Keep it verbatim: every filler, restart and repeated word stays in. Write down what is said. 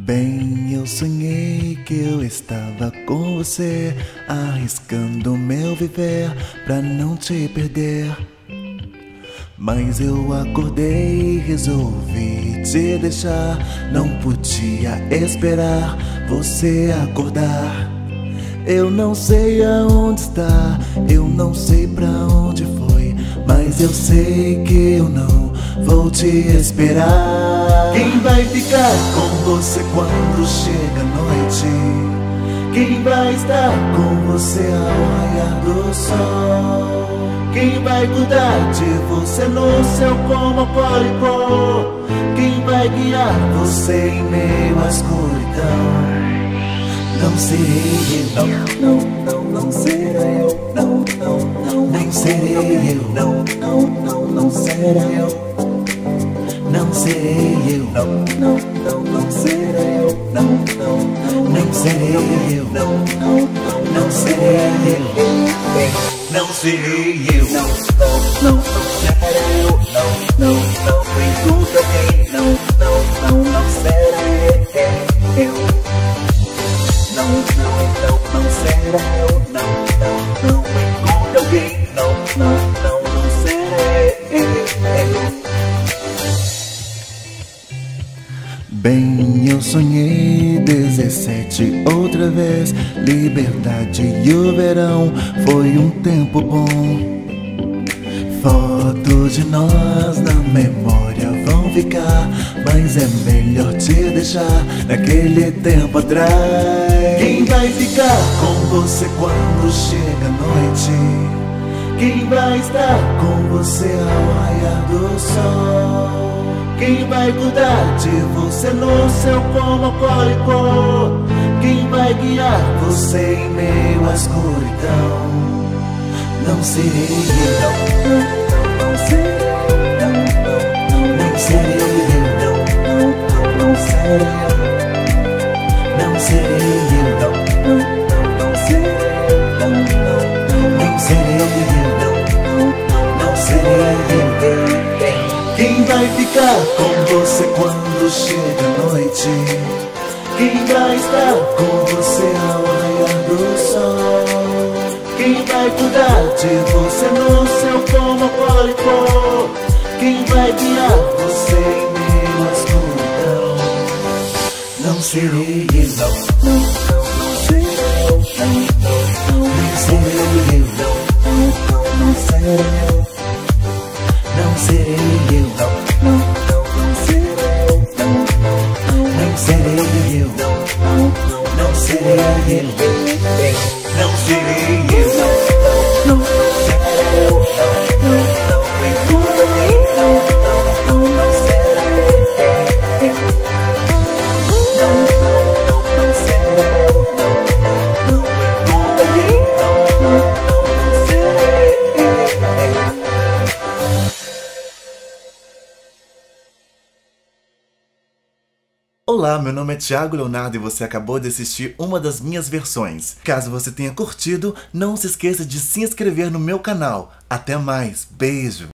Bem, eu sonhei que eu estava com você, arriscando meu viver pra não te perder. Mas eu acordei e resolvi te deixar. Não podia esperar você acordar. Eu não sei aonde está, eu não sei pra onde foi, mas eu sei que eu não vou te esperar. Quem vai ficar com você quando chega a noite? Quem vai estar com você ao raiar do sol? Quem vai cuidar de você no seu coma alcoólico? Quem vai guiar você em meio à escuridão? Não serei eu, não, não, não, não serei eu, não, não, não, não serei eu, não, não, não, não serei eu. Não serei eu, não, não, não, não serei eu, não, não, não, não serei eu, não, não, não, não serei eu, não serei eu, não, não, não, não serei eu, não, não, não, pergunta alguém, não, não, não, não serei eu, não, não, não, não serei eu, não, não, não, pergunta alguém, não, não, não, não serei eu. Bem, eu sonhei dezessete outra vez. Liberdade e o verão foi um tempo bom. Fotos de nós na memória vão ficar, mas é melhor te deixar naquele tempo atrás. Quem vai ficar com você quando chega a noite? Quem vai estar com você ao raiar do sol? Quem vai cuidar de você no seu coma alcoólico? Quem vai guiar você em meio à escuridão? Não serei eu, não, não, não serei eu, não, não, não serei eu, não, não, não, não serei eu, não serei eu, não, não, não serei eu, não, não, não serei eu, não, não, não serei eu. Quem vai ficar com você quando chega a noite? Quem vai estar com você ao raiar do sol? Quem vai cuidar de você no seu coma alcoólico? Quem vai guiar você em meio à escuridão? Não serei eu, não, não, não serei eu, não, não, não serei eu, não, não, não serei eu. Não serei eu, não, não, não, não serei eu, não, não, não serei eu, não, não, não serei eu, não serei eu, não, não, não serei eu, não, não, não pergunta mim, não, não, não, não serei eu, não, não, não serei eu, não, não pergunta mim, não, não, não serei eu. Olá, meu nome é Thiago Leonardo e você acabou de assistir uma das minhas versões. Caso você tenha curtido, não se esqueça de se inscrever no meu canal. Até mais, beijo!